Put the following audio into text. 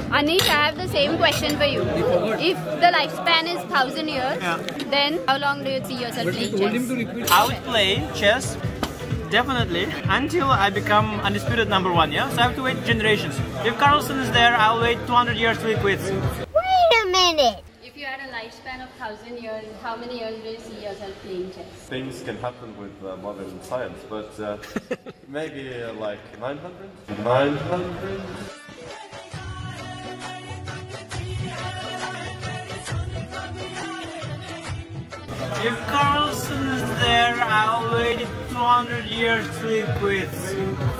Anish, I have the same question for you. If the lifespan is 1000 years, then how long do you see yourself playing chess? I would play chess definitely until I become undisputed #1. Yeah, so I have to wait generations. If Carlsen is there, I'll wait 200 years till he quits. Wait a minute. If you had a lifespan of 1000 years, how many years do you see yourself playing chess? Things can happen with modern science, but maybe like 900? 900? If Carlsen is there, I'll wait 200 years till he quits.